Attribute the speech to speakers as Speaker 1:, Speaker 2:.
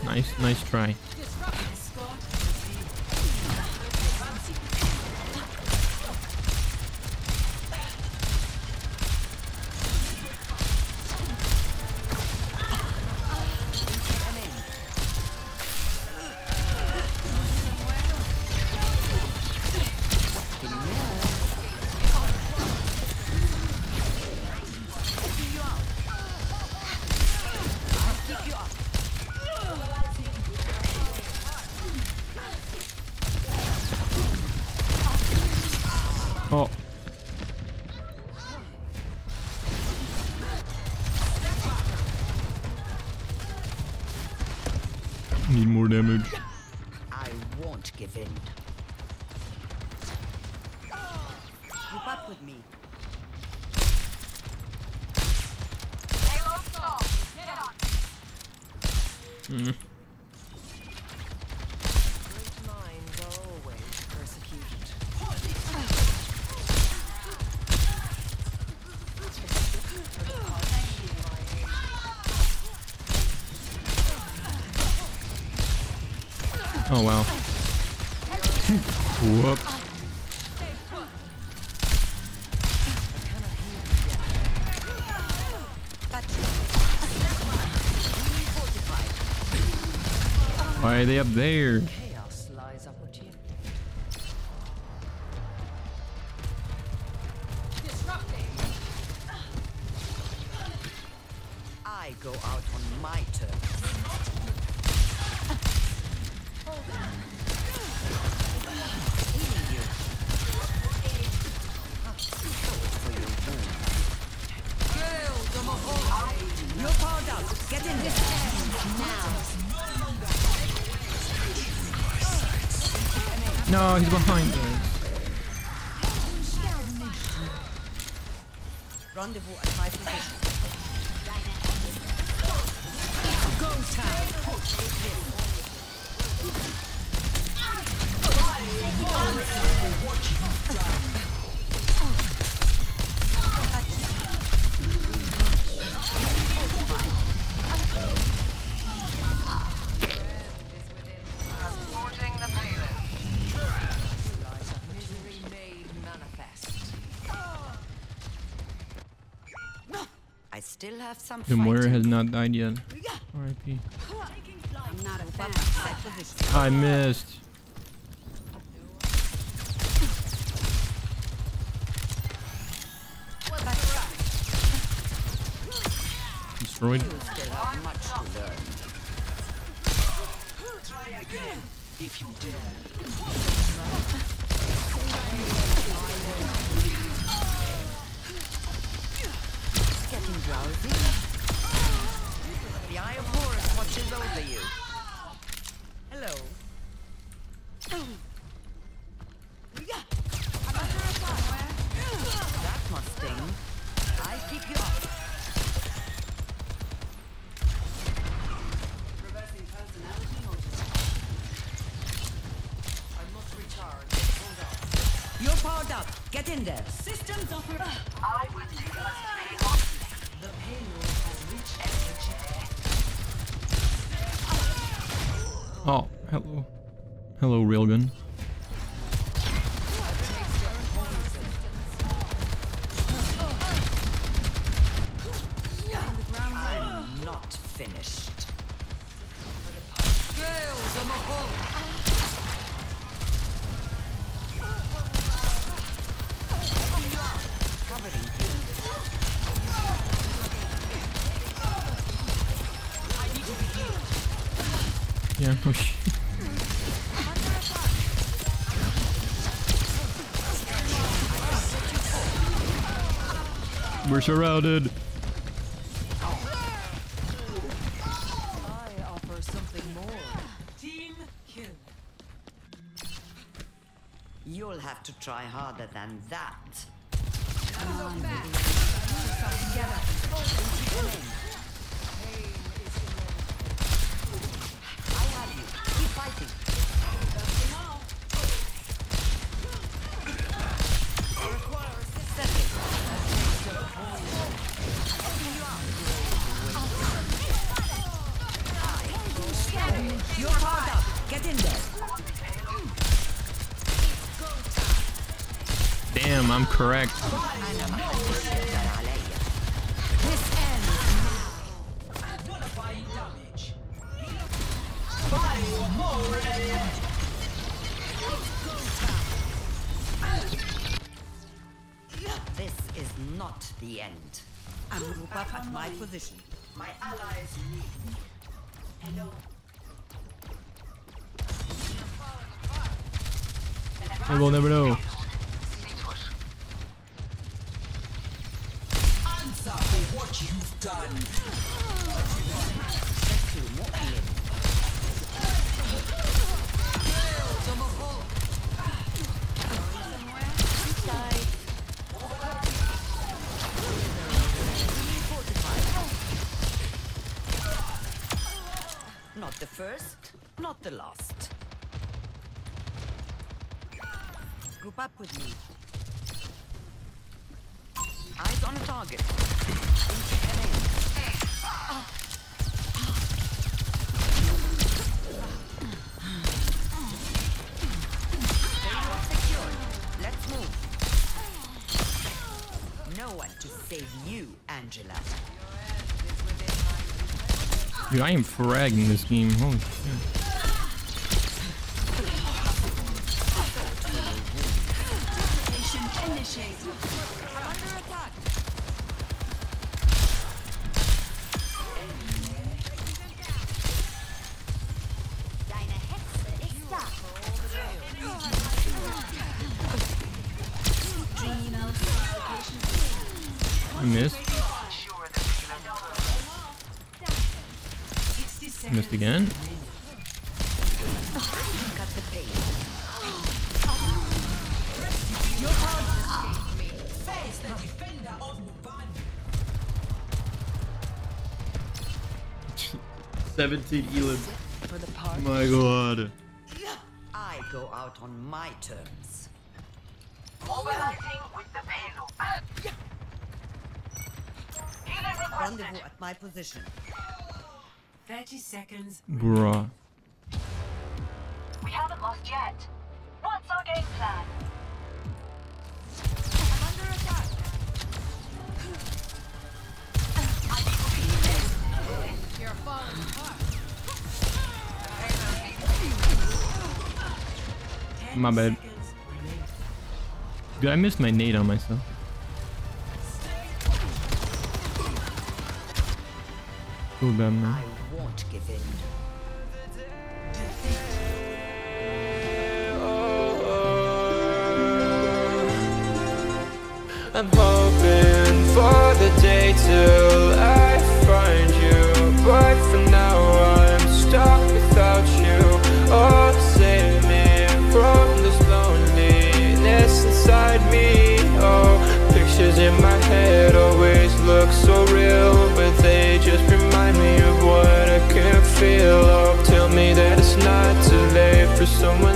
Speaker 1: Nice try. Oh. Need more damage.
Speaker 2: I won't give in. Keep up with me.
Speaker 1: Mm.
Speaker 2: Great minds are always persecuted.
Speaker 1: Oh wow. Whoops. Why are they up there?
Speaker 2: Chaos lies opportunity. I go out on my terms. Healing you. For your wound. You're powered up. Get in this now.
Speaker 1: No, he's behind us.
Speaker 2: Rendezvous at my position. Go time. Misery made manifest. I still have some
Speaker 1: The Moira
Speaker 2: fighting.
Speaker 1: has not died yet. R.I.P.
Speaker 2: I'm not a fan.
Speaker 1: I missed. Destroyed.
Speaker 2: You still have much to learn.
Speaker 3: Try again, if you dare.
Speaker 2: Getting drowsy. The Eye of Horus watches over you. Hello. That must sting. I keep you up. Reversing personality module. I must recharge. Hold on. You're powered up. Get in there. Systems offer.
Speaker 3: I will do the payload has reached energy.
Speaker 1: Oh, hello. Hello, Railgun.
Speaker 2: I'm not finished. Covering
Speaker 1: Yeah, oh shit. We're surrounded.
Speaker 2: I offer something more.
Speaker 3: Team kill.
Speaker 2: You'll have to try harder than that. I have you. Keep fighting. I require assistance. Get in there.
Speaker 1: Damn, I'm correct.
Speaker 2: This ends
Speaker 3: Nullifying damage. Biomore.
Speaker 2: This is not the end. I'm group up at my position.
Speaker 3: My allies need me. Hello.
Speaker 1: I will never know.
Speaker 3: Answer for what you've done.
Speaker 2: Not the first, not the last. Group up with me. Eyes on a target. Secured. Let's move. No one to save you, Angela.
Speaker 1: Dude, I am fragging this game. Holy shit.
Speaker 2: Under attack.
Speaker 4: Deine Hexe ist da.
Speaker 1: I missed. Missed again.
Speaker 2: Cut the pace.
Speaker 3: Face the defender of Muban.
Speaker 1: 17 Elam.
Speaker 2: For the part.
Speaker 1: My god.
Speaker 2: I go out on my terms.
Speaker 3: Mobilizing with the payload.
Speaker 2: Rendezvous at my position.
Speaker 3: 30 seconds.
Speaker 1: Bruh.
Speaker 4: We haven't lost yet. What's our game plan?
Speaker 2: I'm under attack. You're falling apart.
Speaker 1: My bad. Dude, I missed my nade on myself. Cool, bad man.
Speaker 2: I won't give in.
Speaker 5: I'm hoping for the day till I find you, but for now I'm stuck without you. Oh, save me from this loneliness inside me. Oh, pictures in my head always look so real, but they just remind me of what I can't feel. Oh, tell me that it's not too late for someone